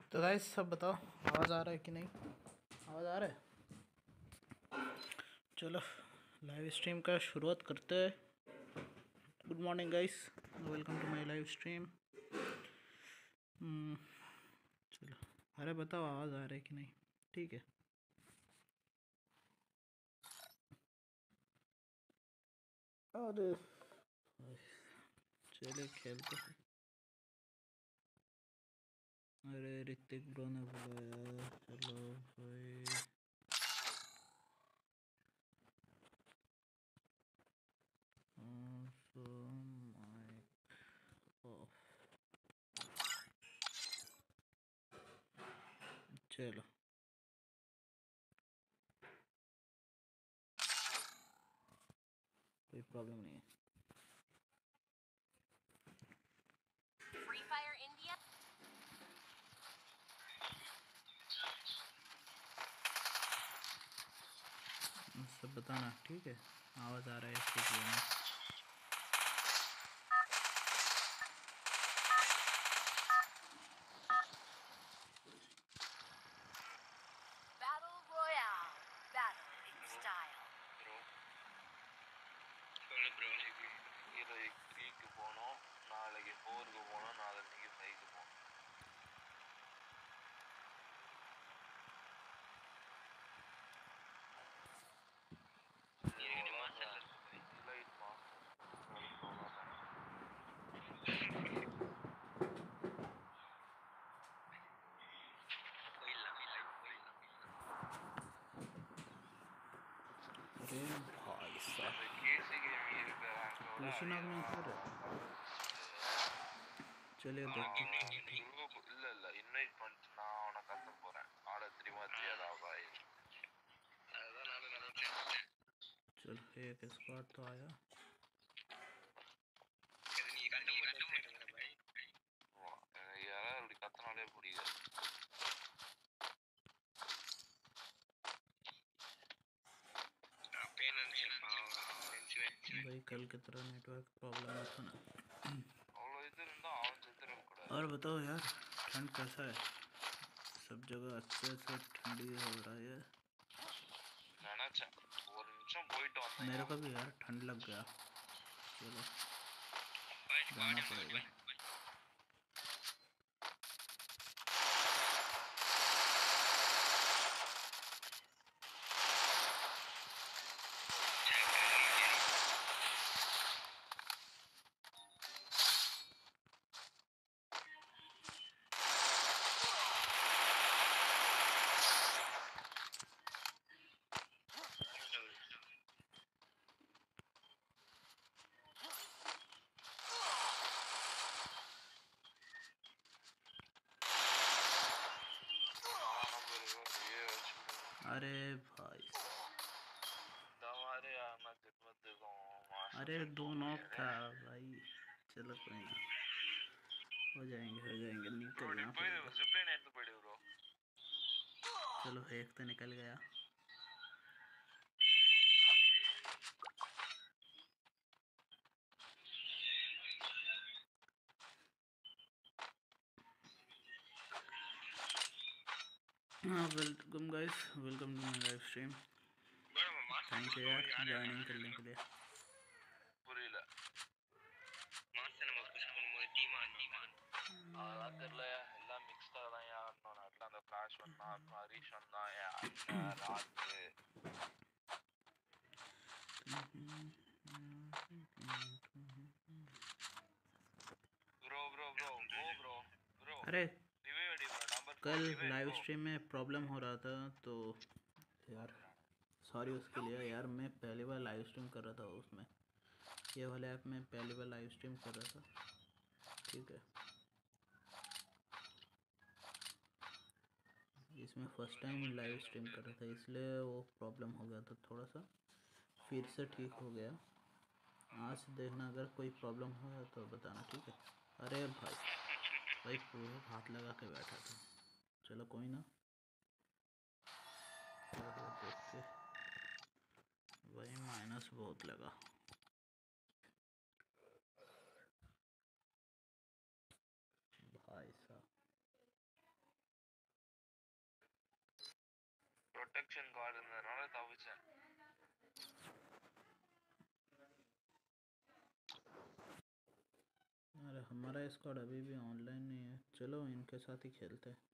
तो गाइस सब बताओ, आवाज़ आ रहा है कि नहीं? आवाज़ आ रहा है? चलो लाइव स्ट्रीम का शुरुआत करते हैं। Good morning guys, welcome to my live stream. चलो, अरे बताओ आवाज़ आ रहा है कि नहीं? ठीक है। अरे चलिए खेलते हैं। अरे ऋतिक ब्रो ने बुलाया, चलो भाई। चलो कोई प्रॉब्लम नहीं है। Free Fire India. सब बताना, ठीक है? आवाज़ आ रहा है ठीक है? Battle Royale. Battle in style. சொல்லு ப்ரோ. இன்னைக்கு 3க்கு போனோம், நாளைக்கு 4க்கு போனோம், நாளைக்கு 5க்கு போனோம். நீ மாசம் லைட் अरे भाई साहब, கேசி கேம் இருக்கிறாங்க. चलिए देखते हैं। குரூப் இல்ல இன்வைட் பண்ணிட்டு நான் அவனை கத்த போறேன். ஆட தெரியுமா தெரியாதா பாய்? அதான் நானும் நினைச்சேன். चल एक स्क्वाड तो आया। நீ கட்ட மாட்டேன் பாய். யாராவது அப்படி கத்தனாலே புரியுது. भाई कल की तरह नेटवर्क प्रॉब्लम था ना। और बताओ यार, ठंड कैसा है? सब जगह अच्छे से ठंडी हो रहा है। मेरे को भी यार ठंड लग गया। चलो जाना पड़ेगा। अरे भाई, अरे 2 नॉक था भाई। चलो कोई ना, हो जाएंगे निकलना पड़ेगा। चलो एक तो निकल गया। हाँ welcome guys, welcome to my live stream. Thank you यार ज्वाइनिंग करने के लिए। புரியல. மாசம் நம்ம புஷ் பண்ணும்போது டீம் ஆடணும். அதெல்லாம் தெரியல, எல்லாம் மிக்ஸ்டா தான் ஆடணும். நாட்டில் அந்த ஃபிளாஷ் வந்தான், ஹரிஷ் வந்தான், ராத்து. अरे कल लाइव स्ट्रीम में प्रॉब्लम हो रहा था तो यार सॉरी उसके लिए। यार मैं पहली बार लाइव स्ट्रीम कर रहा था उसमें, ये वाले ऐप में पहली बार लाइव स्ट्रीम कर रहा था, ठीक है? इसमें फर्स्ट टाइम लाइव स्ट्रीम कर रहा था, इसलिए वो प्रॉब्लम हो गया था थोड़ा सा। फिर से ठीक हो गया। आज देखना अगर कोई प्रॉब्लम हो तो बताना, ठीक है? अरे भाई पूरा हाथ लगा के बैठा था। चलो कोई ना, देखते। भाई माइनस बहुत लगा भाई साहब। ப்ரொடெக்ஷன் கார்டு இருந்ததுனால தவிச்சேன். अरे हमारा स्क्वाड अभी भी ऑनलाइन नहीं है, चलो इनके साथ ही खेलते हैं।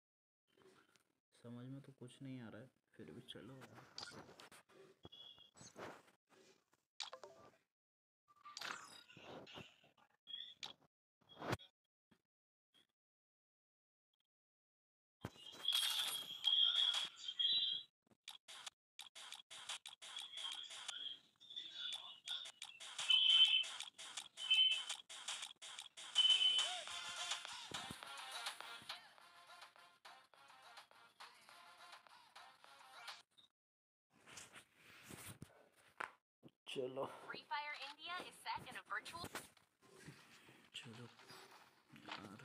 समझ में तो कुछ नहीं आ रहा है, फिर भी चलो यार। चलो Free Fire India is set in a virtual. चलो यार,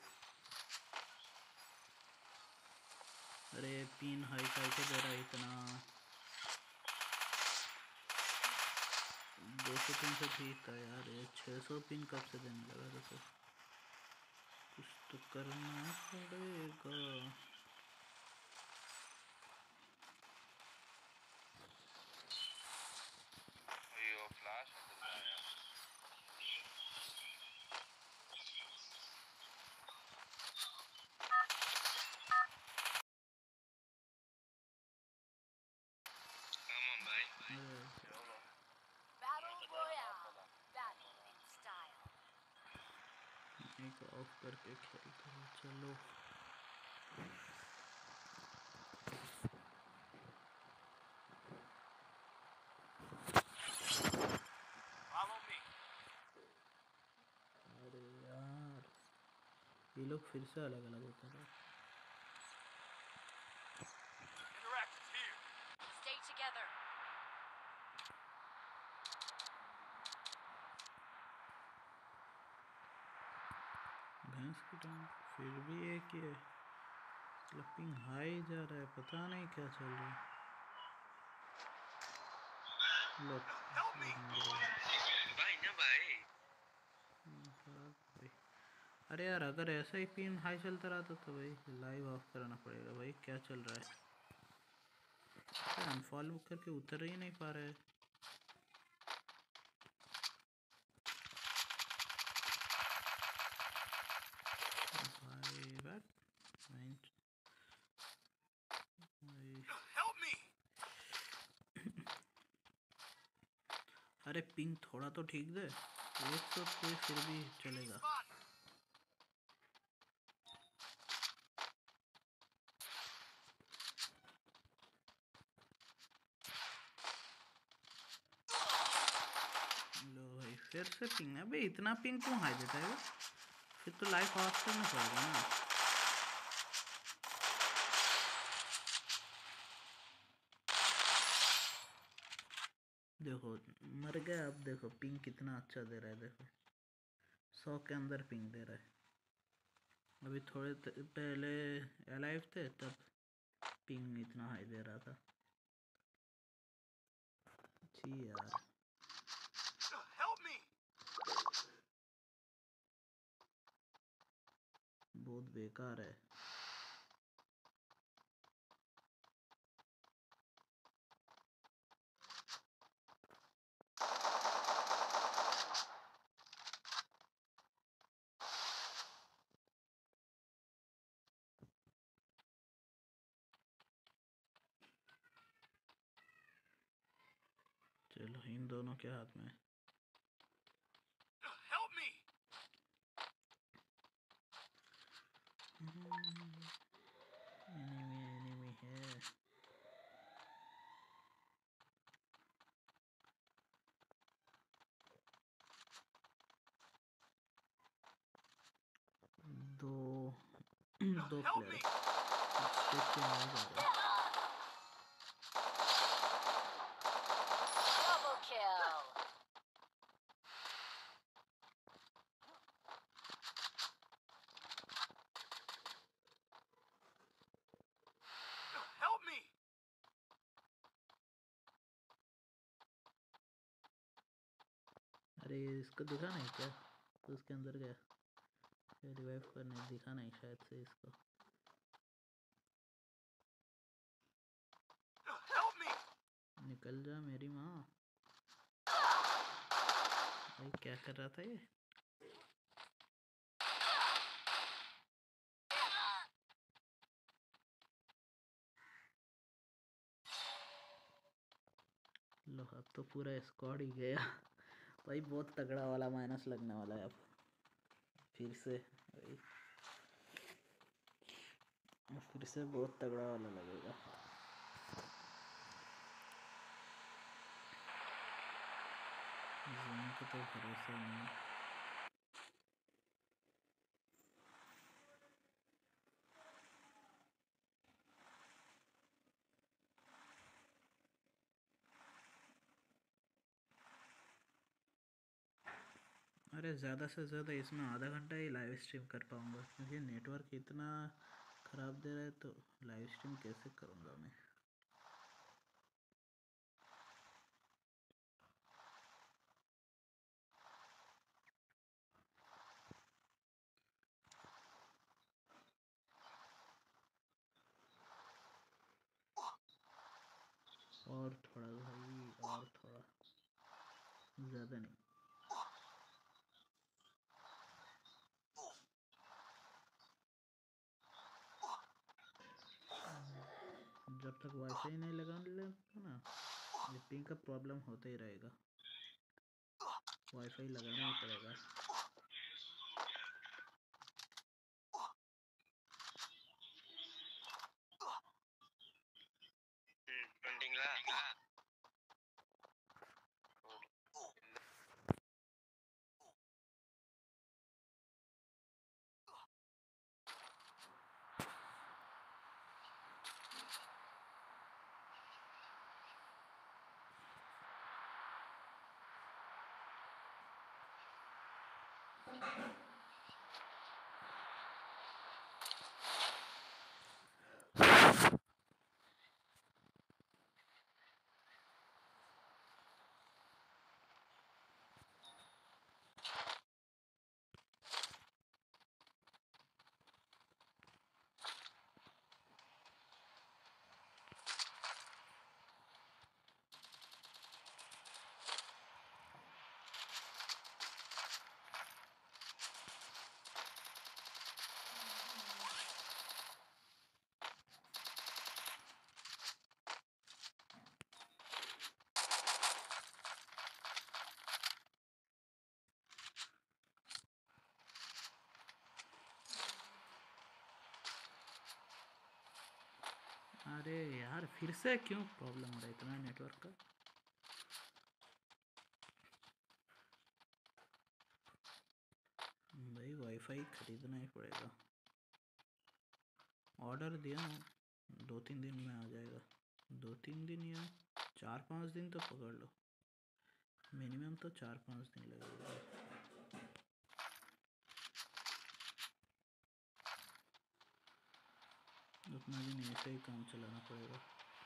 अरे पिन हाई फाई के दे रहा है इतना। 200 से ठीक था यार, ये 600 पिन कब से देने लगा? देखो कुछ तो करना पड़ेगा। ஐயோ ஃபிளாஷ் வந்துருக்காங்க. ஆமாம் பாய். எவ்வளோ? Battle Royale. Battle in style. एक ऑफ करके खेलते हैं, चलो। Follow me. अरे यार ये लोग फिर से अलग अलग होते हैं। Interactions here. Stay together. भैंस की टांग फिर भी एक ही है, पिंग हाई जा रहा है, पता नहीं क्या चल रहा है। लो भाई ना भाई. अरे यार अगर ऐसा ही पिन हाई चलता रहा तो भाई लाइव ऑफ कराना पड़ेगा। भाई क्या चल रहा है? अनफॉलो करके उतर ही नहीं पा रहा है। अरे पिंग थोड़ा तो ठीक दे, एक तो फिर भी चलेगा। लो भाई फिर से पिंग है। भाई इतना पिंग क्यों हाई देता है? फिर तो लाइफ ऑफ करना पड़ेगा ना। देखो मर गया। अब देखो पिंग कितना अच्छा दे रहा है, देखो 100 के अंदर पिंग दे रहा है। अभी थोड़े पहले अलाइव थे तब पिंग इतना हाई दे रहा था। जी यार बहुत बेकार है। चलो इन दोनों के हाथ में। एनिमी है। दो प्लेयर Double kill. अरे इसको दिखा नहीं क्या? तो उसके अंदर गया रिवाइव करने, दिखा नहीं शायद से इसको। निकल जा मेरी माँ। भाई क्या कर रहा था ये? लो अब तो पूरा स्क्वाड ही गया। भाई बहुत तगड़ा वाला माइनस लगने वाला है अब फिर से। भाई फिर से बहुत तगड़ा वाला लगेगा। जोन का तो भरोसा नहीं। अरे ज़्यादा से ज़्यादा इसमें आधा घंटा ही लाइव स्ट्रीम कर पाऊँगा क्योंकि नेटवर्क इतना ख़राब दे रहा है, तो लाइव स्ट्रीम कैसे करूँगा मैं। और थोड़ा भाई, और थोड़ा, ज़्यादा नहीं। जब तक वाईफाई नहीं लगा लेता ना, ये पिंग का प्रॉब्लम होता ही रहेगा। वाईफाई लगाना ही पड़ेगा। ಟ್ವೆಂಟಿಂಗ್ಲ अरे यार फिर से क्यों प्रॉब्लम हो रहा है इतना नेटवर्क का? भाई वाईफाई खरीदना ही पड़ेगा। ऑर्डर दिया हूँ, 2-3 दिन में आ जाएगा। 2-3 दिन या 4-5 दिन तो पकड़ लो, मिनिमम तो 4-5 दिन लगेगा। उतना दिन ऐसे ही काम चलाना पड़ेगा।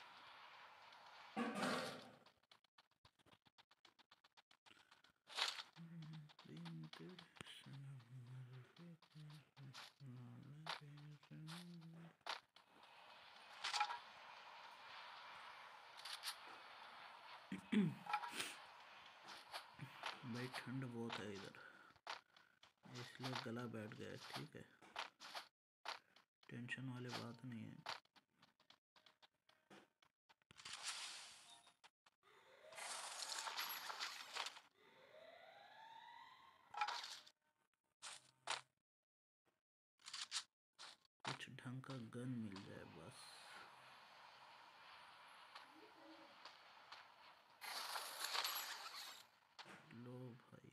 भाई ठंड बहुत है इधर, इसलिए गला बैठ गया है। ठीक है, टेंशन वाली बात नहीं है। कुछ ढंग का गन मिल जाए बस। लो भाई,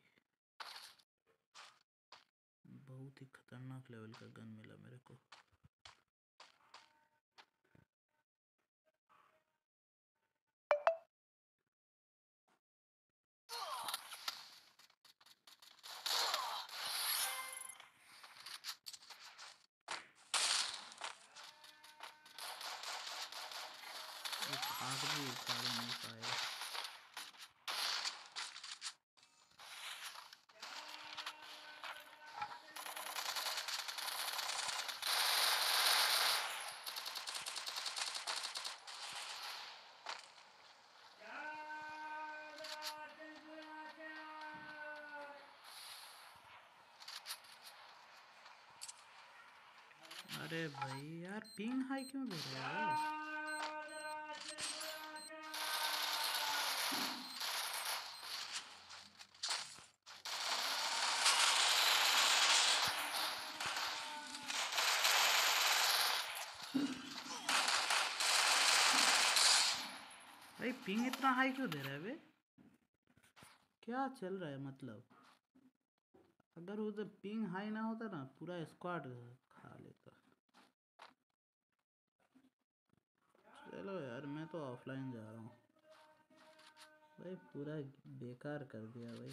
बहुत ही खतरनाक लेवल का गन मिला मेरे को। एक खाट भी उखाड़ नहीं पाया। अरे भाई यार पिंग हाई क्यों दे रहा है? भाई पिंग इतना हाई क्यों दे रहा है बे? क्या चल रहा है मतलब? अगर उधर पिंग हाई ना होता ना पूरा स्क्वाड खा लेता। चलो यार मैं तो ऑफलाइन जा रहा हूँ भाई, पूरा बेकार कर दिया भाई।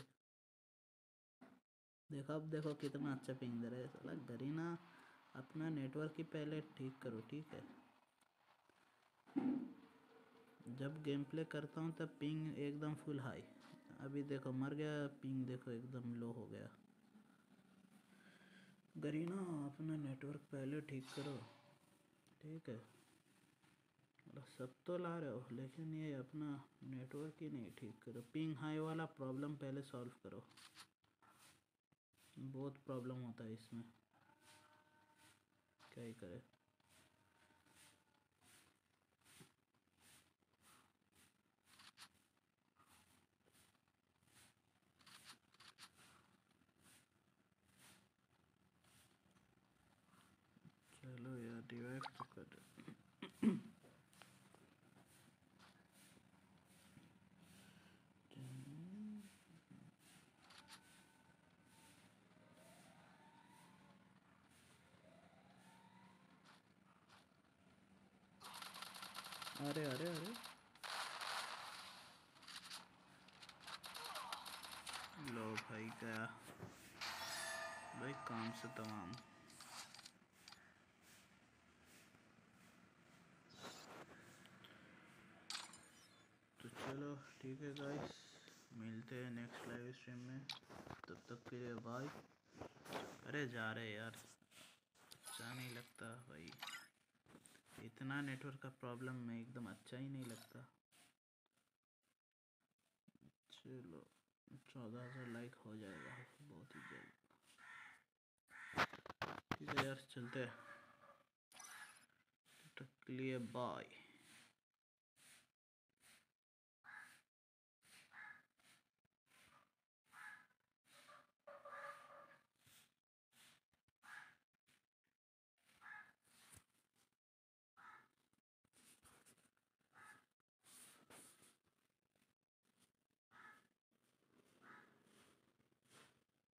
देखो अब देखो कितना अच्छा पिंग दे रहा है साला गरीना। अपना नेटवर्क ही पहले ठीक करो ठीक है। जब गेम प्ले करता हूँ तब पिंग एकदम फुल हाई। अभी देखो मर गया, पिंग देखो एकदम लो हो गया। गरीना अपना नेटवर्क पहले ठीक करो ठीक है। मतलब सब तो ला रहे हो लेकिन ये अपना नेटवर्क ही नहीं ठीक करो। पिंग हाई वाला प्रॉब्लम पहले सॉल्व करो, बहुत प्रॉब्लम होता है इसमें, क्या ही करे। चलो यार डिवाइड तो कर। अरे अरे अरे लो भाई गया भाई, काम से तमाम। तो चलो ठीक है गाइस, मिलते हैं नेक्स्ट लाइव स्ट्रीम में, तब तक के लिए बाय। अरे जा रहे यार, अच्छा नहीं लगता भाई, इतना नेटवर्क का प्रॉब्लम में एकदम अच्छा ही नहीं लगता। चलो 14,000 लाइक हो जाएगा बहुत ही जल्द। ठीक है यार चलते हैं, तब तक के लिए बाय।